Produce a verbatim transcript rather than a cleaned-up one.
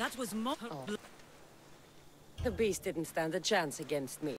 That was mo- Oh. The beast didn't stand a chance against me.